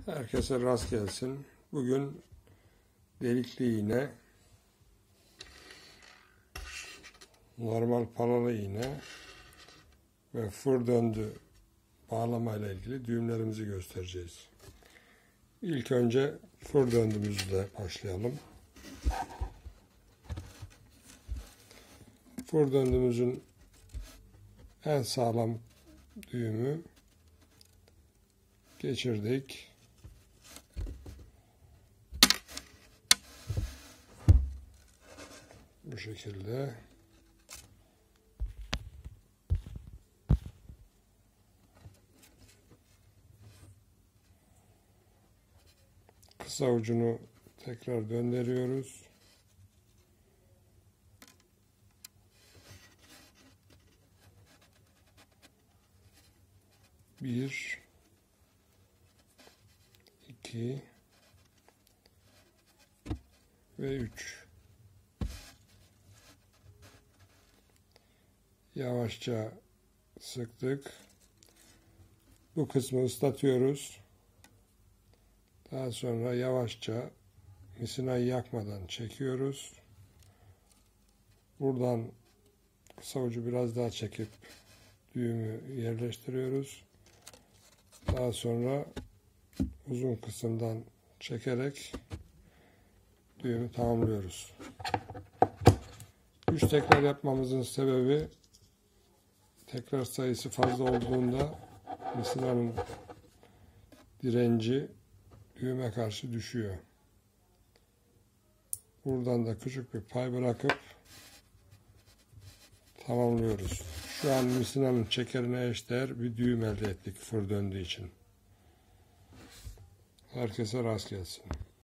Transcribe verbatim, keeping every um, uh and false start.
Herkese rast gelsin. Bugün delikli iğne, normal palalı iğne ve fır döndü bağlama ile ilgili düğümlerimizi göstereceğiz. İlk önce fır döndüğümüzle başlayalım. Fır döndüğümüzün en sağlam düğümü geçirdik. Bu şekilde. Kısa ucunu tekrar döndürüyoruz. Bir, iki ve üç. Yavaşça sıktık. Bu kısmı ıslatıyoruz. Daha sonra yavaşça misinayı yakmadan çekiyoruz. Buradan kısa ucu biraz daha çekip düğümü yerleştiriyoruz. Daha sonra uzun kısımdan çekerek düğümü tamamlıyoruz. Üç tekrar yapmamızın sebebi, tekrar sayısı fazla olduğunda misinanın direnci düğüme karşı düşüyor. Buradan da küçük bir pay bırakıp tamamlıyoruz. Şu an misinanın çekerine eşdeğer bir düğüm elde ettik fır döndüğü için. Herkese rast gelsin.